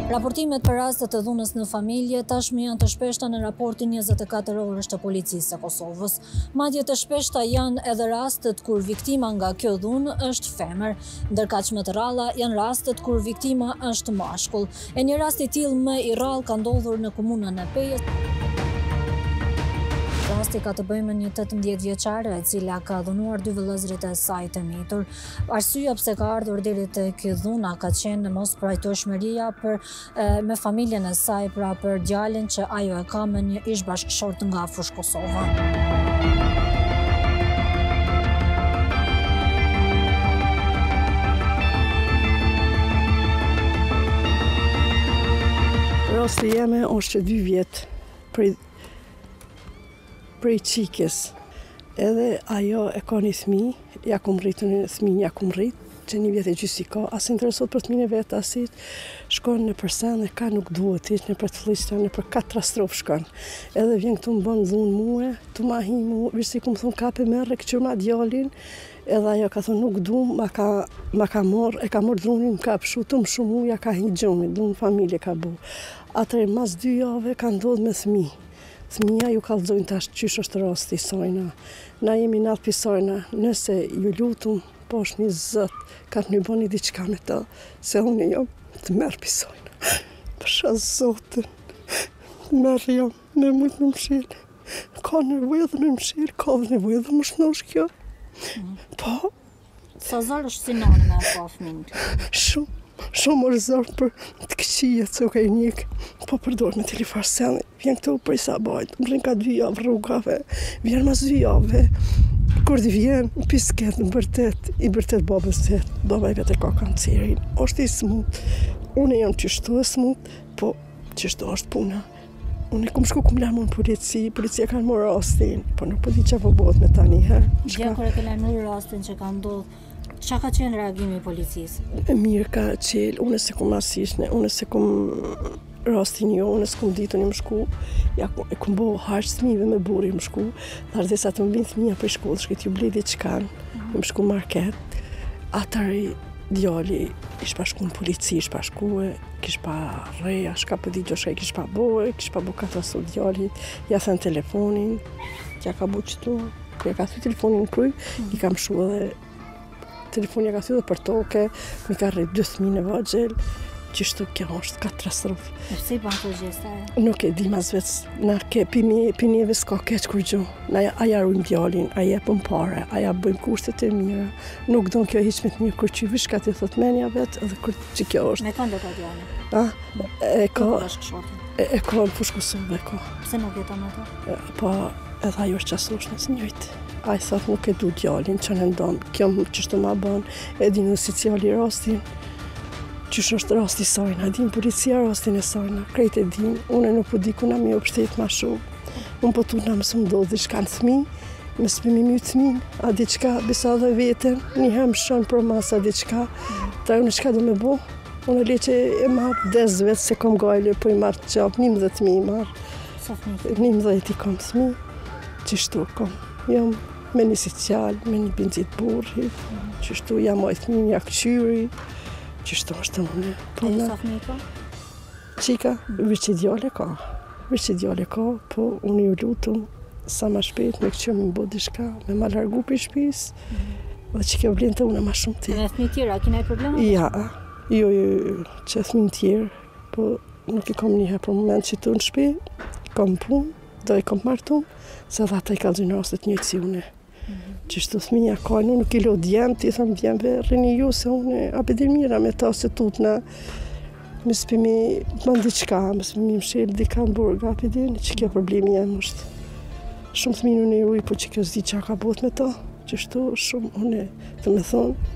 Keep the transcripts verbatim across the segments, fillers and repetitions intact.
Raportimet për rastet të dhunës në familje tashmë janë të shpeshta në raportin njëzet e katër orësh të policisë së Kosovës. Madje të shpeshta janë edhe rastet kur viktima nga kjo dhunë është femër, ndërka që më të rralla janë rastet kur viktima është mashkull. E një rast i tillë më i rrallë ka ndodhur në komunën e Pejës. Rasti ka të bëjë me një tetëmbëdhjetë vjeçare e cila ka dhunuar dy vëllezërit e saj të mitur. Arsyeja pse ka ardhur deri tek dhuna ka qenë mosprajtueshmëria për e, me familjen e saj, pra për djalin që ajo e ka me një ish-bashkëshort nga Fush Kosova. Rasti jeme është dy vjetë prej prej qikës, edhe ajo e ka një thmi, ja kum rritë një thmi, ja kum rritë, që një vjetë e gjysi ka, asë interesot për thmine vetë, asit, shkon në përsen dhe ka nuk duhet, ishtë në për të flishtë, në për katastrofë shkon. Edhe vjen këtu më bënë dhunë muë, të ma hi muë, vishë si ku më thunë kape merë, këqyrë ma djallin, edhe ajo ka thunë nuk du, ma ka, ma ka morë, e ka morë dhunin, më ka pëshu, të më shumë ja ka hi gjomi, dhunë familje ka bu. Atëre, mas dy jave ka ndodhë me thmi. Thmija ju kallëzojnë tash qysh është rasti i sajna. Na jemi natë pisajna, nëse ju lutum, po është një zët, ka të një boni diqka me ta, se unë jam të merë pisajna. Përsha zotën, merë jam, në mujtë në mshirë. Ka nevojë dhe në mshirë, ka dhe nevojë dhe më shnosh kjo. Po. Sa zarë është sinoni me po fëminë? Shumë. Shumë është zarë për të këqia që ka i njëkë, po përdojnë me telefarsen, vjen këtu për i sabajt, më rrinë ka dy javë rrugave, vjen mas dy javë, kur të vjen, pisket në bërtet, i bërtet babës të jetë, baba i vetë e ka kancerin, është i smut, unë jam qështu e smut, po qështu është puna. Unë e kum shku kum lajmur në polici, policia kanë morë rastin, po nuk po di që po bëhet me ta njëherë. Gja kur e ke lajmëruar rastin që ka ndodhur, qa ka qenë reagimi i policisë? E mirë ka qelë, unë se kum asishne, unë se kum rastin jo, unë se kum ditu një më shku, ja, e kum bo harqë thmive me buri më shku, dhe ardhesa të më binë thmija për shkollë, shkët ju bledi qkan, më shku market, atëri djali ish pa shku në polici, ish pa shku e, kish pa reja, shka për di gjo shka i kish pa bo e, kish pa bo katrasu djalit, ja thënë telefonin, ja ka bu qëtu, ja ka thu telefonin në kryj, i kam shu edhe telefonja ka thyrë për toke, mi ka rrejt dy thmi në vajgjel, qështu kjo është katastrofë. E pëse i banë të gjesta e? Nuk e di mas vec, na ke pinjeve s'ka keq kur gjo. Na aja rujmë djalin, aja pëm pare, aja bëjmë kushtet e mira. Nuk do në kjo hiq me të një kur që vish ka të thot menja vetë, edhe kur që kjo është. Me këndo ka djali? A? E ka... E e ka në Fush Kosovë, e ka. Pse nuk jeton me to? Po, edhe ajo është qasosh nësë njëjtë. A i thot nuk e du djalin që në ndonë, kjo më qështu ma banë, e di në sociali rastin, qësh është rasti sajna, din policia rastin e sajna, krejt e din, unë nuk po di kuna me u pështet ma shumë. Unë po tu nga mësë më do dhe shka në thmi, më s'pimi mi të thmin, a diqka bisa dhe veten, një hem shën për mas a diqka, ta unë qka do me bo, unë le që e marë dez vetë se kom gajle, po i marë të qabë, një më dhe të mi i marë. Sa fmi? Një më dhe i kom të thmi, qështu kom, jam me një social, me një bindit burri, qështu jam ojtë një një këqyri, qështu është unë. E sa fmi ka? Qika, vërë që djale ka, vërë që djale ka, po unë ju lutum, sa ma shpet me këqyri më bëdi shka, me ma largu për shpis, dhe që kjo vlenë të unë ma shumë ti. E me fmi tjera, kina i problema? Ja, jo, jo, që fmi tjerë, po nuk i kom njëherë për moment që të në shpi, kom punë, do i kom martu, se dhe ata i kalëgjën rastet njëtë si une. Qështu thminja ka, në nuk i lo djemë, ti thëmë djemëve, rini ju se une, apedi mira me ta se tutna, më s'pimi bëndi qka, më s'pimi më shelë dika në burga, apedi, në që kjo problemi jenë është. Shumë thminu në uj, po që kjo zdi qa ka bot me ta, qështu shumë, une, të me thonë,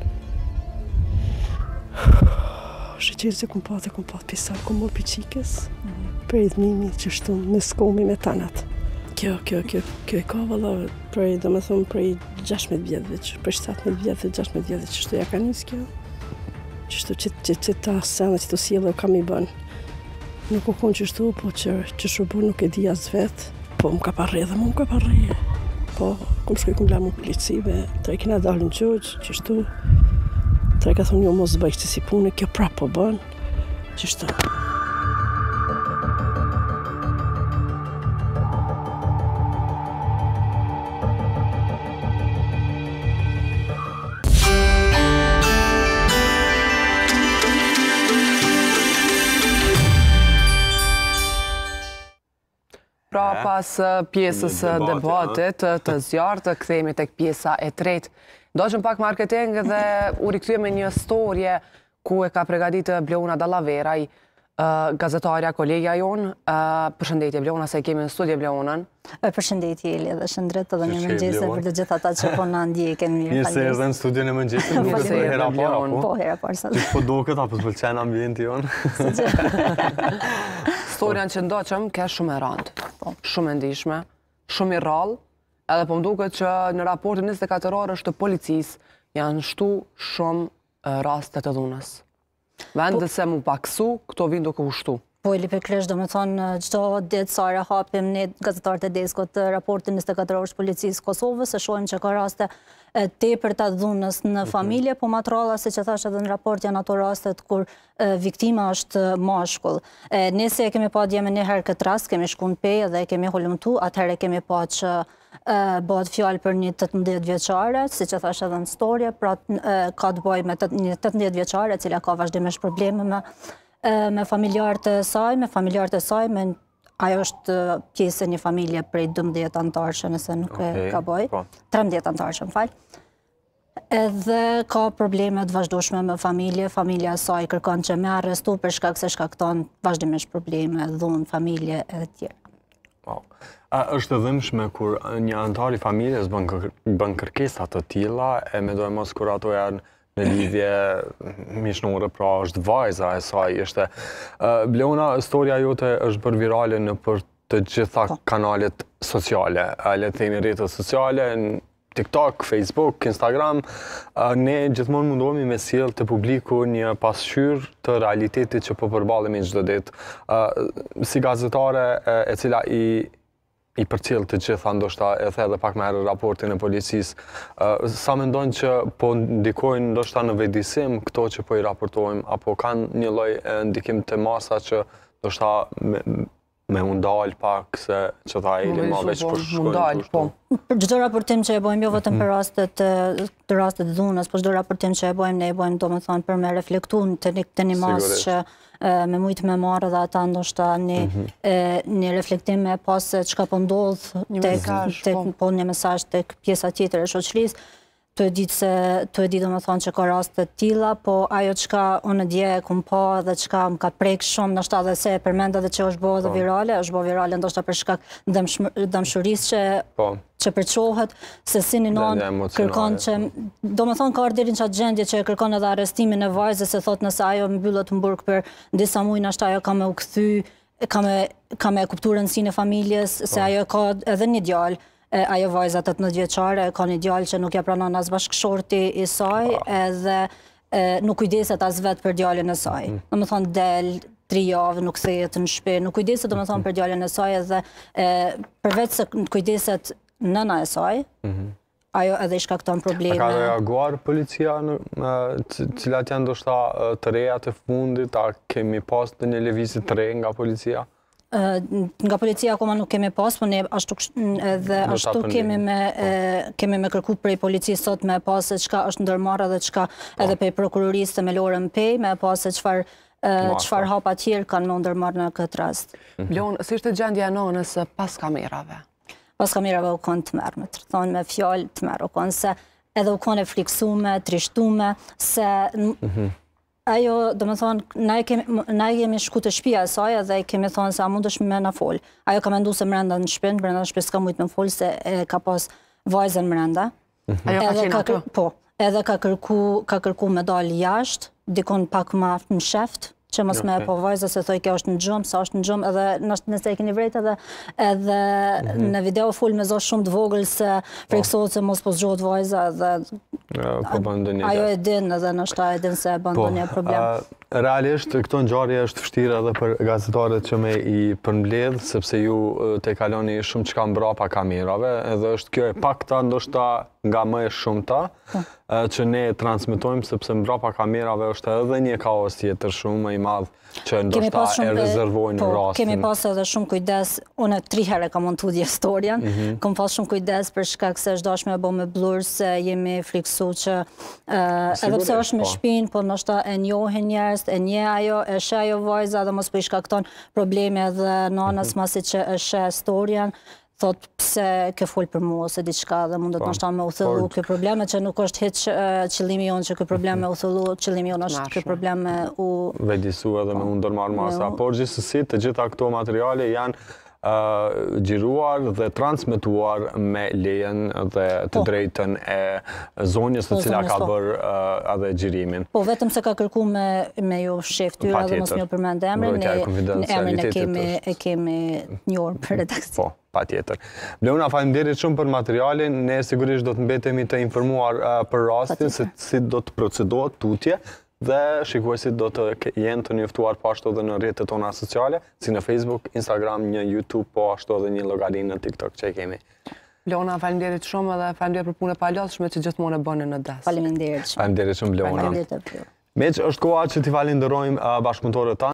shqeqerë se kum patë, kum patë pisar, kum morë për qikës, për i dhmimi, qështu, me s'komi me tanat. Kjo, kjo, kjo, kjo e ka valla prej, do me thonë, prej gjashtëmbëdhjetë vjetëve, prej shtatëmbëdhjetë vjetëve, gjashtëmbëdhjetë vjetëve, qështu ja ka njës kjo. Qështu që, që, që ta sena, që të sjellë kam i bën. Nuk u konë qështu, po që, që shurbu nuk e di as vetë, po më ka parre dhe më më ka parre. Po, kum shkoj kum lamu policive, tre kina dalë në gjëgjë, qështu. Tre ka thonë jo mos bëjtë si punë, kjo prapë po bën, qështu. pas pjesës debatit të zjarë, të kthehemi tek pjesa e tretë. Doqëm pak marketing dhe u rikthyem një storje ku e ka përgatitur Bleuna Dallaveraj, gazetarja, kolegja jonë. Përshëndetje Bleuna, se kemi në studio Bleunën. Përshëndetje Eli dhe shëndret edhe një mëngjese për të gjithë ata që po na ndjekin mirë. Mirë se erdhe në studion e mëngjesit, duket për hera para, po? Po, hera parë. Që po duket, apo s'pëlqen ambienti jonë? Storjan që ndoqëm ka shumë e rëndë, shumë e ndihshme, shumë i rrallë, edhe po më duket që në raportin njëzet e katër orësh të policisë janë shtu shumë raste të dhunës. Vendet se mu paksu, këto vinë duke u shtu. Po, Eli Pekresh, do me thonë, gjdo ditë sare hapim ne gazetarët e deskot të raportin njëzet e katër orësh policisë Kosovës, se shohim që ka raste tepër të dhunës në familje, po matralla, se që thash edhe në raport, janë ato rastet kur viktima është mashkull. Nese e kemi pa djeme një herë këtë rast, kemi shku në pejë dhe kemi holumtu, atëherë kemi pa që bëhet fjallë për një tetëmbëdhjetë vjeçare, si që thash edhe në storje, pra ka të bëjë me një tetëmbëdhjetë vjeçare, cila ka vazhdimisht probleme me me familjarët e saj, me familjarët e saj, me ajo është pjesë e një familje prej dëmbëdhjetë antarëshe, nëse nuk e ka bëj, trembëdhjetë antarëshe, më falë. Edhe ka probleme të vazhdueshme me familje, familja e saj kërkon që me arrestu për shkak se shkakton vazhdimisht probleme, dhunë, familje e tjerë. A është e dhimbshme kur një antar i familjes bën kërkesa të tilla, e mendoj mos kur ato janë në lidhje mishnore, pra është vajza e saj, ishte. Bleuna, historia jote është bërë virale në për të gjitha kanalet sociale, le të themi rrjetet sociale, TikTok, Facebook, Instagram. Ne gjithmonë mundohemi me sjell te publiku një pasqyrë të realitetit që po përballemi çdo ditë. Si gazetare e cila i i përcjell të gjitha, ndoshta e the edhe pak më herë raportin e policisë, sa mendon që po ndikojnë ndoshta në vetëdijsim këto që po i raportojmë, apo kanë një lloj ndikim të masa që ndoshta me, me undal pak se që tha Eli ma veç për shkojnë po. Për çdo raportim që e bëjmë, jo vetëm për rastet të rastet të dhunës, por çdo raportim që e bëjmë, ne e bëjmë domethënë për me reflektuar të një masë që me mujtë me marrë dhe ata ndoshta një reflektim me pas se çka po ndodh tek po një mesazh tek pjesa tjetër e shoqërisë. Të e ditë se të e ditë domethënë që ka raste të tilla, po ajo çka unë dje e kum pa dhe çka më ka prek shumë, ndoshta edhe se e përmend edhe që është bërë virale, është bërë virale ndoshta për shkak dëmshurisë që që përçohet, se si një non kërkon që, domethënë ka ardhur deri në çat gjendje që e kërkon edhe arrestimin e vajzës, se thotë nëse ajo mbyllet në burg për disa muaj, ndoshta ajo ka më u kthy, ka më ka më kuptuar rëndësinë e familjes, se ajo ka edhe një djalë. Ajo vajza tetëmbëdhjetë vjeçare ka një djalë që nuk ja pranon as bashkëshorti i saj, edhe nuk kujdeset as vetë për djalin e saj. Domethënë del tri javë, nuk kthehet në shtëpi, nuk kujdeset domethënë për djalin e saj, edhe përveç se kujdeset nëna e saj, ajo edhe i shkakton probleme. A ka reaguar policia, cilat janë ndoshta të reja të fundit, a kemi pas një lëvizje të re nga policia? Nga policia akoma nuk kemi pas, po ne ashtu edhe ashtu kemi me kemi me kërku prej policisë sot me pas se çka është ndërmarrë dhe çka edhe prej prokurorisë me Lorën Pej, me pas se çfarë çfarë hapa të tjerë kanë më ndërmarrë në këtë rast. Bleuna, si ishte gjendja e nënës pas kamerave? Pas kamerave u konë të mërmet, thonë me fjalë të mërë, u konë se edhe u konë e friksume, trishtume, se ajo, do me thonë, na e kemi shku të shtëpia e saj dhe kemi thonë se a mund është me na folë. Ajo ka mendu se mrenda në shtëpinë, brenda në shtëpi s'ka mujtë me folë se ka pas vajzën mrenda. Ajo ka qenë ato? Po, edhe ka kërku me dalë jashtë, dikon pak ma në sheft, që mos me po vajza se thoi kjo është në gjumë, sa është në gjumë, edhe nëse e keni vrejt edhe edhe në video full me zosh shumë të vogël se friksohet se mos po zgjohet vajza edhe ajo e din edhe nështë e din se e bën ndonjë problem. Realisht, këto ngjarje është vështirë edhe për gazetarët që me i përmbledh, sepse ju te kaloni shumë çka mbrapa kamerave, edhe është kjo e pakta ndoshta nga më e shumta që ne transmetojmë, sepse mbrapa kamerave është edhe një kaos tjetër shumë më i madh që ndoshta e rezervojnë rastin. Kemi pas edhe shumë kujdes, unë tri herë kam montuar dhe historian, kam pas shumë kujdes për shkak se është dashme e bo me blur, se jemi friksu që edhe pse është me shpinë, po ndoshta e njohin njerëz, rast e një ajo, e shë ajo vajza dhe mos po i shkakton probleme dhe nanës masi që e shë storjen, thot pse ke fol për mua ose diçka dhe mundet ndoshta me u thëllu kjo probleme që nuk është hiç qëllimi jonë që kjo problem me u thëllu, qëllimi jonë është kjo problem me u vedisu edhe me u ndërmarr masa. Por gjithsesi të gjitha këto materiale janë gjiruar dhe transmituar me lejen dhe të drejtën e zonjës të cila ka bërë edhe gjirimin. Po vetëm se ka kërku me ju shef tyra dhe mos një përmend emrin, ne emrin e kemi njohur për redaksion. Po, pa tjetër. Bleuna, faleminderit shumë për materialin, ne sigurisht do të mbetemi të informuar për rastin se si do të procedohet tutje, dhe shikuesit do të jenë të njoftuar po ashtu edhe në rrjetet tona sociale, si në Facebook, Instagram, një YouTube, po ashtu edhe një llogari në TikTok që e kemi. Bleuna, faleminderit shumë edhe faleminderit për punën e palotshme që gjithmonë e bën në des. Faleminderit shumë. Faleminderit shumë Bleuna. Faleminderit. Meq është koha që t'i falenderojmë bashkëpunëtorët tanë.